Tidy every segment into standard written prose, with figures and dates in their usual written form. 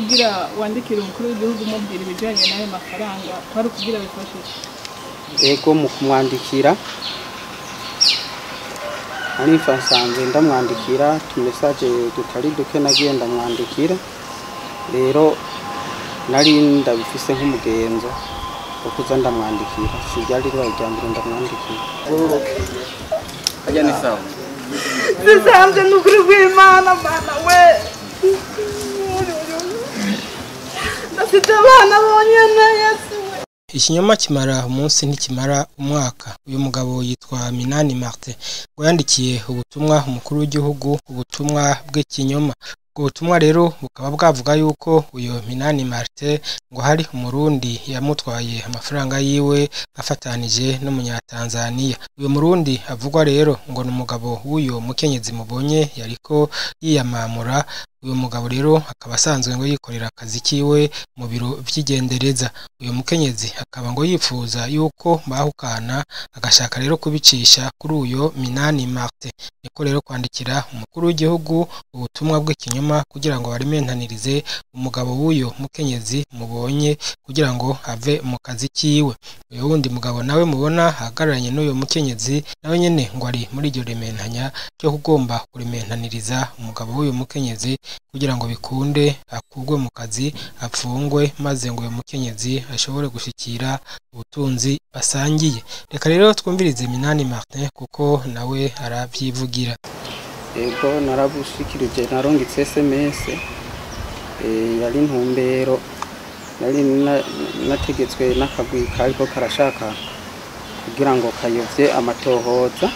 kugira wandikira umukuru w'igihugu umubwira ibijyanye n'ayo mafaranga kwari kugira bifashe ego mu kumwandikira ari nsanzwe ndamwandikira tumesaje dutari duke nagiye ndamwandikira rero nari ndabifise nk'umugenzo ukuza ndamwandikira sibyari ribaye rya mbere ndamwandikira ajya ni sawa zisanzwe n'ukuri rw'Imana mana we ndafite abana bonyene Yesu. Ikinyoma kimara umunsi ntikimara umwaka. Uyu mugabo yitwa Minani Martin ngo yandikiye ubutumwa umukuru w'igihugu, ubutumwa bw'ikinyoma. Ubwo butumwa rero bukaba bwavuga yuko uyu Minani Martin ngo hari umurundi yamutwaye amafaranga yiwe afatanije n'umunyatanzania. Uyu murundi avugwa rero ngo ni umugabo w'uyu mukenyezi mubonye yariko yiyamamura. Uyu mugabo rero akaba asanzwe ngo yikorera akazi kiwe mu biro vy'igendereza. Uyu mukenyezi akaba ngo yifuza yuko bahukana, agashaka rero kubicisha kuri uyo Minani Martin. Niko rero kwandikira umukuru w'igihugu ubutumwa bw'ikinyoma kugira ngo barimentanirize umugabo w'uyo mukenyezi mubonye kugira ngo ave mu kazi kiwe. Uyu wundi mugabo nawe mubona ahagararanye n'uyo mukenyezi nawe nyene ngo ari muri iryo rementanya cyo kugomba kurimentaniriza umugabo w'uyu mukenyezi kugira ngo bikunde akugwe mu kazi apfungwe maze ngo uyu mukenyezi ashobore gushikira ubutunzi basangiye. Reka rero twumvirize Minani Martin kuko nawe aravyivugira. ego narabushikirije narongitse SMS yari ntumbero nari nategetswe n'akagwi kariko karashaka kugira ngo kayovye amatohoza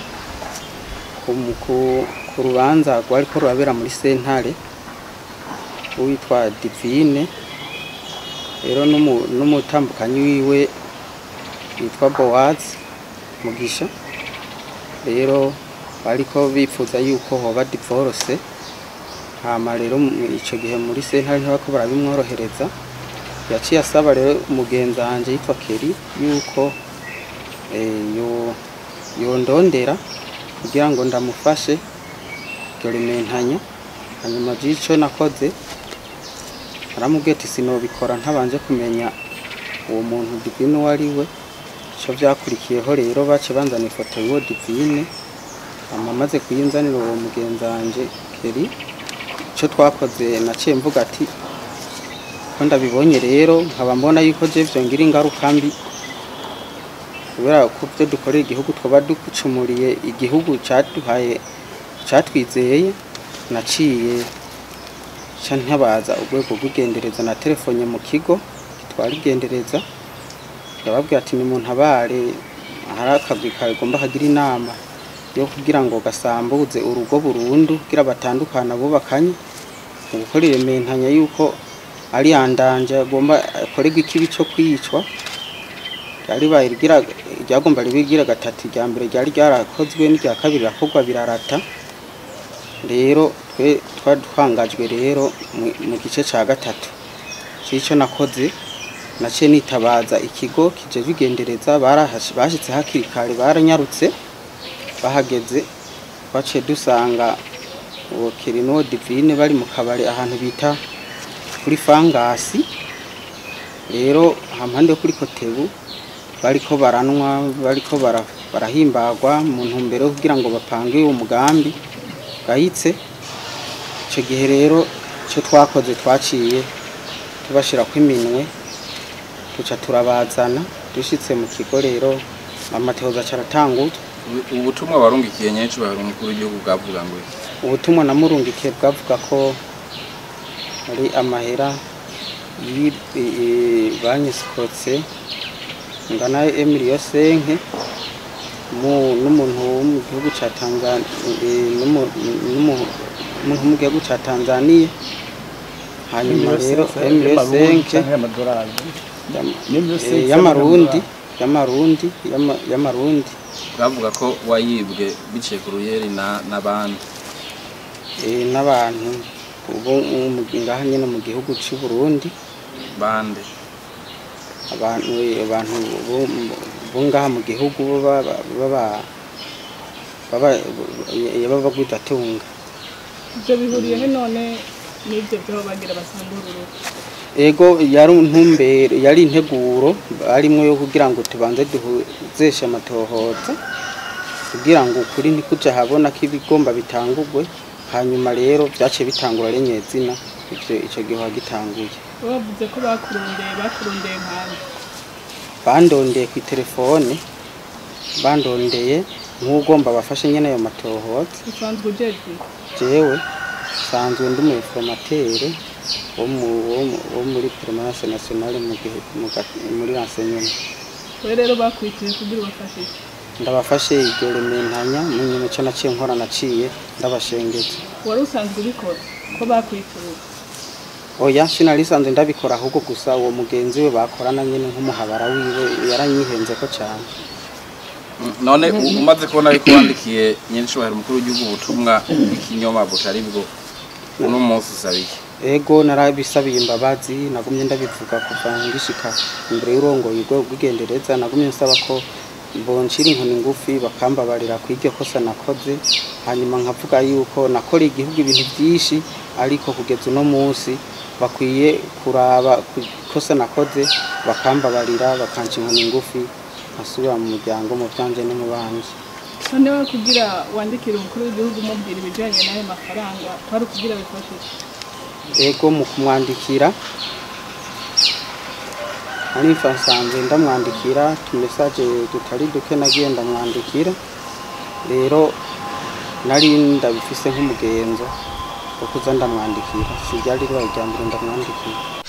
ku rubanza rwariko rurabera muri sentare witwa Divine rero n'umutambukanyi wiwe yitwa Boaz Mugisha rero bariko bifuza yuko hoba divorce hama rero ico gihe muri sentare ntibako barabimworohereza yaciye asaba rero umugenzi wanje yitwa Keri yuko yondondera kugira ngo ndamufashe dorimentanya. Hanyuma by'ico nakoze aramubwiye ati sinobikora ntabanje kumenya uwo muntu Divine wari we. Ico vyakurikiyeho rero bace banzana ifoto y'uwo Divine amaze kuyinzanira uwo mugenzi wanje Keri. Ico twakoze naciye mvuga ati ko ndabibonye rero nkaba mbona yuko je vyongira ingaruka mbi kubera ko byo dukorera igihugu twoba dukucumuriye igihugu cyaduhaye cyatwizeye. Naciye ntabaza urwego rw'igendereza na telefone mu kigo twari gendereza yababwiye ati ni mu ntabare hari akagwi kagomba hagira inama yo kugira ngo gasambuze urugo burundu kugira batandukana bubakanye mu gukorera imentanya yuko ari yandanje agomba akorerwa ikibi cyo kwicwa. Yari bayigira ryagomba ribigira gatatu rya mbere ryari ryarakozwe n'irya kabiri rakorwa birarata. Rero twe twadwangajwe rero mu gice ca gatatu c'ico nakoze naciye nitabaza ikigo kije bigendereza bashitse hakiri kare baranyarutse bahageze baciye dusanga uwo Keri no Divine bari mu kabari ahantu bita kuri Fangasi. Rero hampande kuri Kotebu bariko baranwa bariko barahimbagwa mu ntumbero kugira ngo bapange uwo mugambi gahitse. Ico gihe rero cyo twakoze twaciye tubashira kwiminwe tuca turabazana dushitse mu kigo rero amatehoza cyaratangutse. Ubutumwa warungikiye nyenshi bari umukuru w'igihugu bwavuga ngo ubutumwa namurungikiye bwavuga ko ari amahera banyisikotse ngana Emilio Senke n'umuntu wo mu gihugu ca Tanzania n'umuntu mu gihugu ca Tanzania. Hanyuma rero Emilio Senke y'amarundi bavuga ko wayibwe biciye ku ruyeri n'abandi n'abantu ubu ngaha nyene mu gihugu cy'u Burundi. Bande abantu bo ngaha mu gihugu baba bagwitatunga. Ibyo bihuriye he none n'ibyo byo bagira basandururu. ego yari intumbero yari integuro arimwe yo kugira ngo tubanze duhuzeshe amatohoza kugira ngo ukuri ntikuja habona ko ibigomba bitangurwe hanyuma rero byaciye bitangura renyezina ico gihe wagitanguye. Bavuze ko bakurondeye nkande. Bandondeye ku telefone bandondeye nk'ugomba bafashe nyene ayo matohoza. Usanzwe ujejwe? Jewe sanzwe ndi mu informateur wo muri permanence nationale muri renseignement. Rero bakwitiye kugira ubafashe. Ndabafashe iryo rementanya munyuma cyo naciye nkora naciye ndabashengetse. Wari usanzwe ubikora ko bakwitiye? Oya sinarisanzwe ndabikora ahubwo gusa uwo mugenzi we bakorana nyene nk'umuhabara wiwe yaranyihenze ko cyane. None umaze kubona ariko wandikiye nyenshobora mukuru w'igihugu ubutumwa bw'ikinyoma butari bwo uno munsi usabike. Ego narabisabiye imbabazi nagumye ndabivuga kuva ngishika imbere y'urongoye rw'igendereza nagumye nsaba ko bonshira inkoni ngufi bakambabarira kw'iryo kosa nakoze hanyuma nkavuga yuko nakora igihugu ibintu byinshi ariko kugeza uno munsi bakwiye kuraba kosa nakoze bakambabarira bakanca inkoni ngufi asubira mu muryango mu byanje no mu banje. None wa kugira wandikira umukuru w'igihugu umubwira ibijanye n'ayo mafaranga kwari kugira bifashe. Ego mu kumwandikira ari fasanze ndamwandikira message tutari duke nagiye ndamwandikira rero nari ndabifise nk'umugenzo wo kuza ndamwandikira sijyari rwajyambira ndamwandikira.